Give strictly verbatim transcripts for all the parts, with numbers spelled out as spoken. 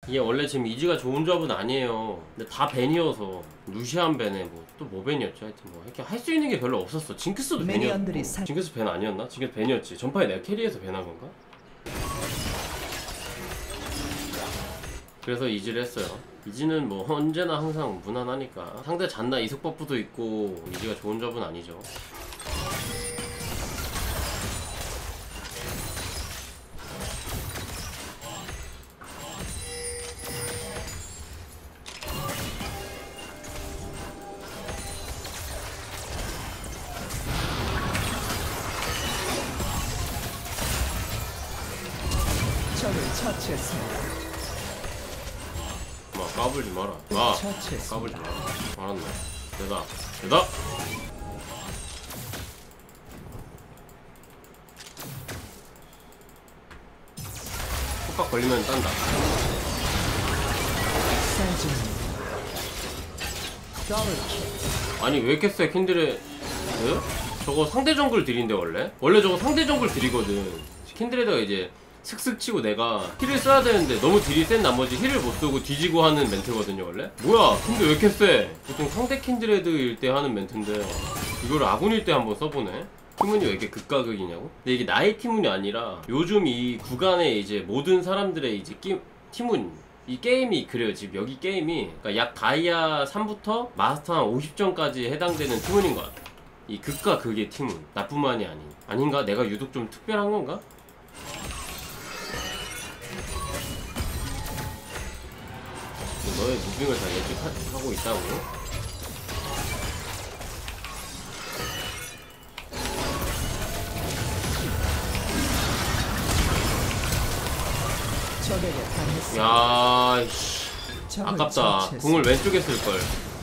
이게 원래 지금 이지가 좋은 조합은 아니에요. 근데 다 벤이어서 루시안 벤에 뭐 또 뭐 벤이었지. 하여튼 뭐 이렇게 할 수 있는 게 별로 없었어. 징크스도 벤이었고. 사... 징크스 벤 아니었나? 징크스 벤이었지. 전파에 내가 캐리해서 벤한 건가? 그래서 이지를 했어요. 이지는 뭐 언제나 항상 무난하니까. 상대 잔나 이속 버프도 있고 이지가 좋은 조합은 아니죠. 적을 처치했습니다. 마 까불지 마라. 마 까불지 마라. 알았네. 되다. 되다. 속박 걸리면 딴다. 아니 왜 이렇게 세 킨드레? 네? 저거 상대 정글 딜인데 원래? 원래 저거 상대 정글 딜이거든. 킨드레드가 이제 슥슥 치고 내가 힐을 써야 되는데 너무 딜이 센 나머지 힐을 못 쓰고 뒤지고 하는 멘트거든요 원래? 뭐야 근데 왜 이렇게 세? 보통 상대 킨드레드일 때 하는 멘트인데 이걸 아군일 때 한번 써보네? 티문이 왜 이렇게 극가극이냐고? 근데 이게 나의 티문이 아니라 요즘 이 구간에 이제 모든 사람들의 이제 끼, 티문 이 게임이 그래요. 지금 여기 게임이 그러니까 약 다이아 삼부터 마스터 한 오십 점까지 해당되는 티문인 것 같아. 이 극과 극의 티문 나뿐만이 아닌 아닌가? 내가 유독 좀 특별한 건가? 너의 무빙을 다 예측하고 있다고? 야, 씨. 아깝다. 궁을 왼쪽에 쓸걸.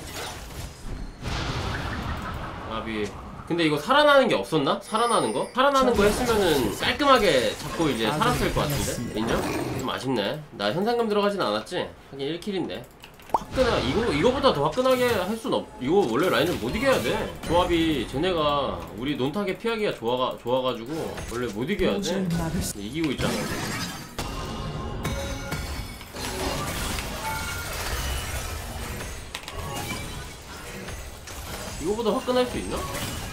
아비. 근데 이거 살아나는 게 없었나? 살아나는 거? 살아나는 거 했으면은 깔끔하게 잡고 이제 살았을 것 같은데? 인정? 좀 아쉽네. 나 현상금 들어가진 않았지? 하긴 일 킬인데. 화끈하, 이거, 이거보다 더 화끈하게 할 순 없, 이거 원래 라인을 못 이겨야 돼. 조합이, 쟤네가 우리 논타게 피하기가 좋아가, 좋아가지고, 원래 못 이겨야 돼. 이기고 있잖아. 이거보다 화끈할 수 있나?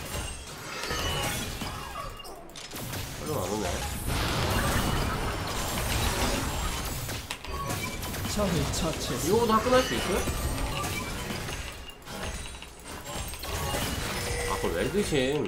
별로 안 오네. 이거보다 화끈할 수 있어요? 아, 그걸 왜 드심?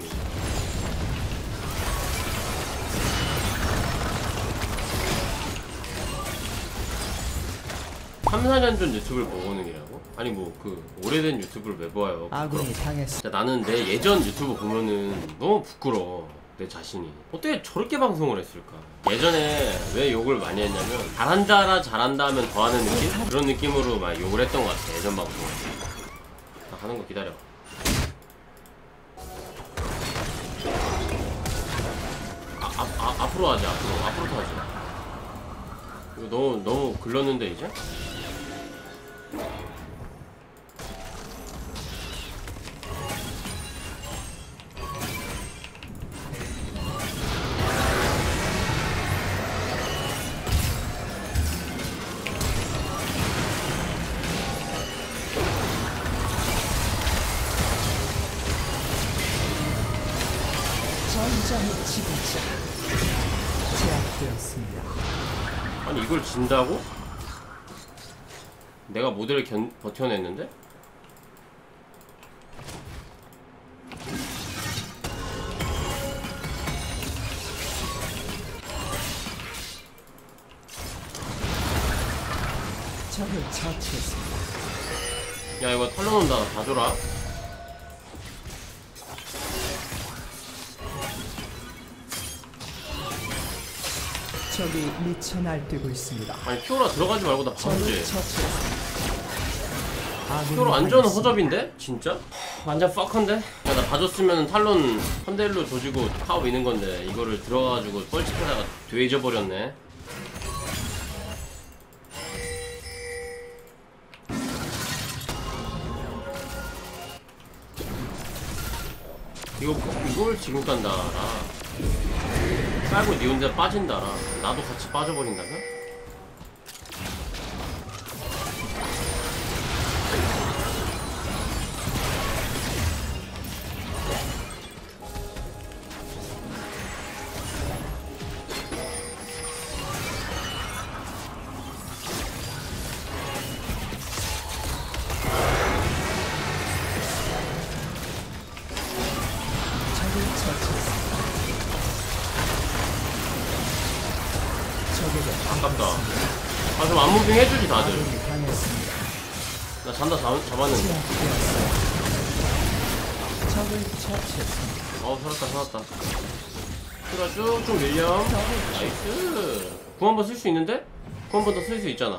삼, 사 년 전 유튜브를 보는 이라고? 아니 뭐 그 오래된 유튜브를 왜 봐요? 아군이 당했어. 진짜 나는 내 예전 유튜브 보면은 너무 부끄러워. 내 자신이 어떻게 저렇게 방송을 했을까? 예전에 왜 욕을 많이 했냐면 잘한다라 잘한다 하면 더하는 느낌? 그런 느낌으로 막 욕을 했던 것 같아. 예전 방송에. 나 가는 거 기다려. 아, 아, 아, 앞으로 하자. 앞으로 앞으로 타자. 이거 너무 너무 글렀는데 이제? 전장의 지배자 제압되었습니다. 아니 이걸 진다고? 내가 모델을 견, 버텨냈는데? 적을 처치했습니다. 야 이거 탈론 온다. 다 줘라. 적이 미쳐 날뛰고 있습니다. 아니 피오라 들어가지 말고 나 봐주지. 적을 피오라 완전 허접인데? 진짜? 완전 퍽한데? 야 나 봐줬으면 탈론 헌델로 조지고 파워 미는 건데 이거를 들어가가지고 뻘짓하다가 되잊어버렸네. 이거 이걸 지금 간다라. 깔고 니 혼자 빠진다라. 나도 같이 빠져버린다면? 안무빙 해주지 다들. 아군이 당했습니다. 나 잔다 잡, 잡았는데. 제압되었어요. 적을 처치했습니다. 어 살았다 살았다. 수라 쭉쭉 밀렴. 나이스. 구 한 번 쓸 수 있는데? 구 한 번 더 쓸 수 있잖아.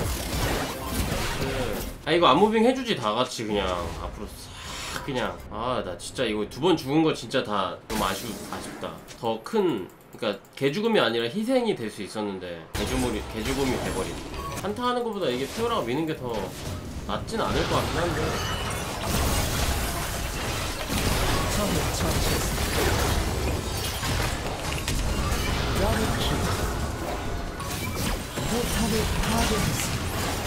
나이스. 아 이거 안무빙 해주지 다같이 그냥 앞으로 싹 그냥. 아 나 진짜 이거 두 번 죽은 거 진짜 다 너무 아쉬, 아쉽다. 더 큰 그니까 개죽음이 아니라 희생이 될 수 있었는데 개죽음이, 개죽음이 돼버린. 한타 하는 것보다 이게 피오라가 미는 게 더 낫진 않을 것 같긴 한데. 적을 처치했습니다. 더블킬. 포탑을 파괴했습니다.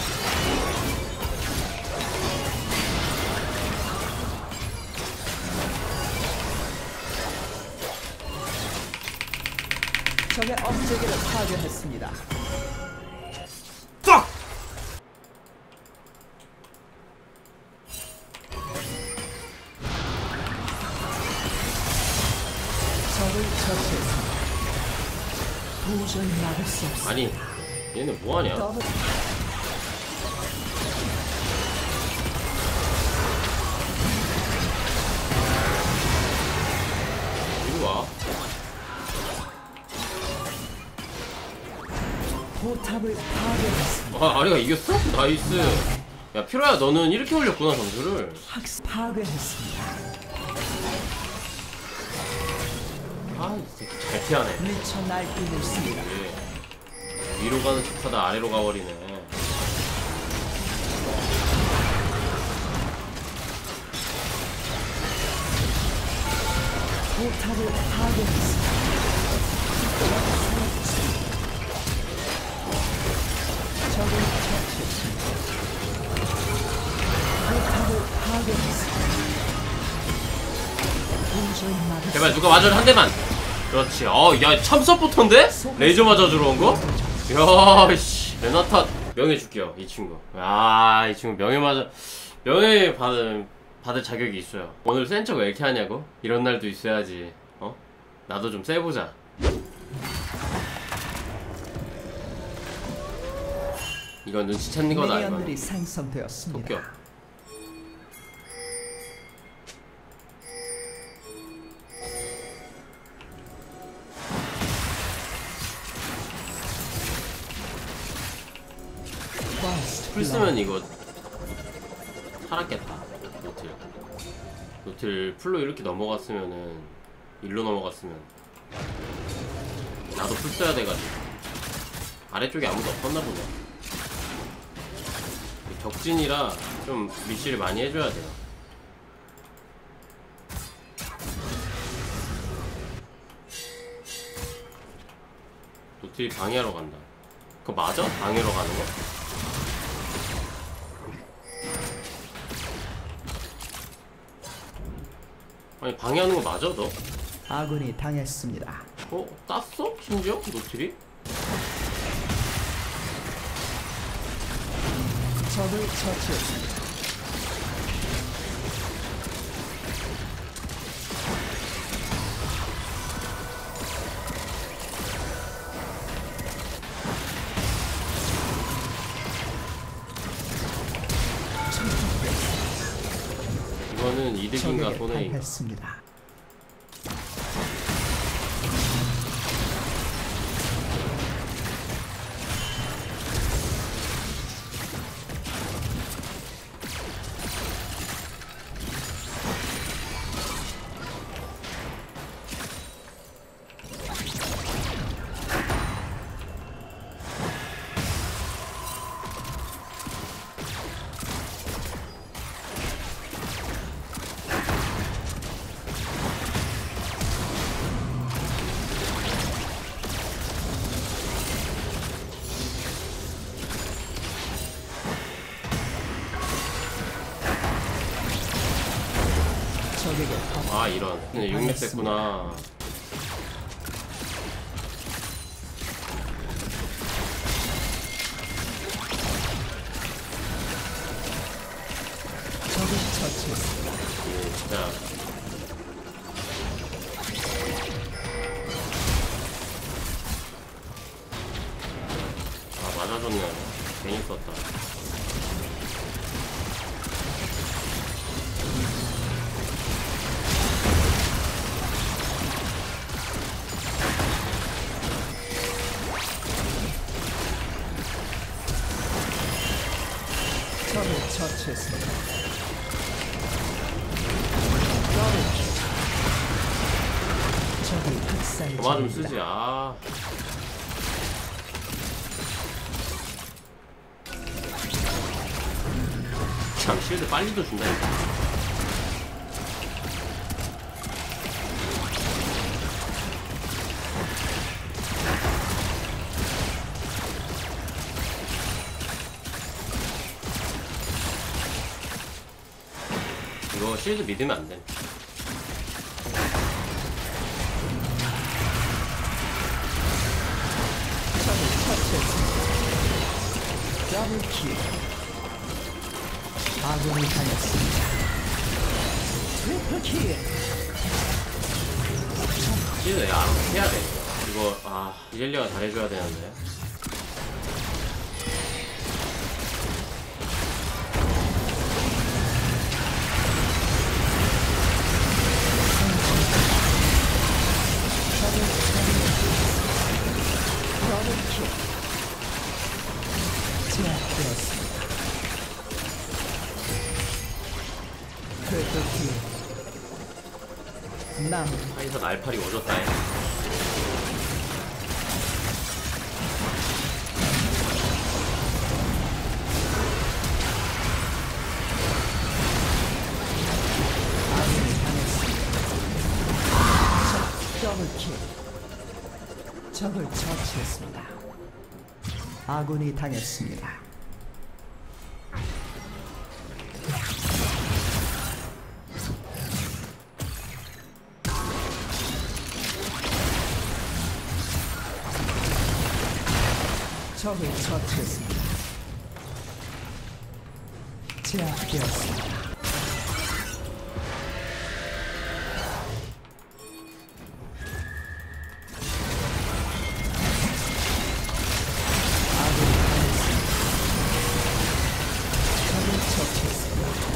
적의 업체계를 파괴했습니다. 빡! 적을 처치했습니다. 도저히 막을 수 없습니다. 아니 얘네 뭐하냐? 더블 이리 와. 포탑을 파괴했습니다. 아 아리가 이겼어? 나이스. 야 피로야 너는 이렇게 올렸구나 점수를. 학습 파괴했습니다. 아 이 새끼 잘 피하네. 미쳐 날뛰고 있습니다. 예. 위로 가는 척하다 아래로 가버리네. 포탑을 파괴했습니다. 적을 처치했습니다. 포탑을 파괴했습니다. 도저히 막을 제발 누가 맞아줘 한 대만. 그렇지. 어야 참 서포터인데? 레이저 맞아주러 온 거? 야씨 레나타 명예 줄게요 이 친구. 아이 친구 명예 맞아 명예 받을 받을 자격이 있어요. 오늘 센 척 왜 이렇게 하냐고? 이런 날도 있어야지. 어? 나도 좀 세보자. 이건 눈치 찾는 거다 이거. 미니언들이 생성되었습니다. 도쿄. 풀 쓰면 이거 살았겠다. 노틸 노틸 풀로 이렇게 넘어갔으면은 일로 넘어갔으면 나도 풀 써야 돼가지고. 아래쪽에 아무도 없었나 보네. 격진이라 좀 미시를 많이 해줘야 돼요. 노틸이 방해하러 간다. 그거 맞아? 방해하러 가는 거? 아니 방해하는 거 맞아 너? 아군이 당했습니다. 어? 땄어? 심지어? 노틸이? 적을 처치했습니다. 이거는 이득인가 적에게 손해인가? 당했습니다. 적에게 아 이런 근데 육렙 됐구나. 적을 처치했습니다. 예, 진짜 아 맞아줬네. 많이 썼다. 적을 처치했습니다. 적이 학살 그만 좀 중입니다. 쓰지. 아. 참 실드 빨리도 준다니까. 이거 실드 믿으면 안 돼. 적을 처치했습니다. 더블킬. 아군이 당했습니다. 트리플킬. 실드 야 해야 돼. 이거 아 이렐리아가 잘해줘야 되는데. 더블킬. 제압되었습니다. 트리플킬. 남. 하이사 날팔이 오졌다. 해. 아군이 당했습니다. 적 더블킬. 적을 처치했습니다. 아군이 당했습니다. 적을 처치했습니다. 제압되었습니다. 아군이 당했습니다. 적을 처치했습니다.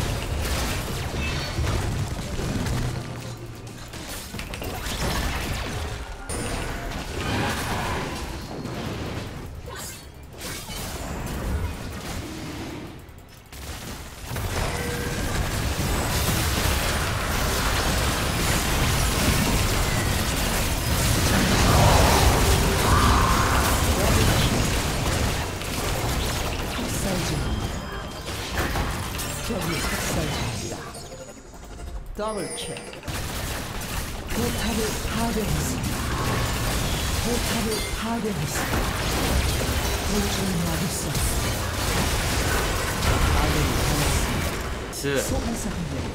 학살 중입니다. 적이 학살 중입니다. 더블킬. 포탑을 파괴했습니다. 포탑을 파괴했습니다. 돌진을 막을 수 없습니다. 아군이 당했습니다. 스 소환사 한 명이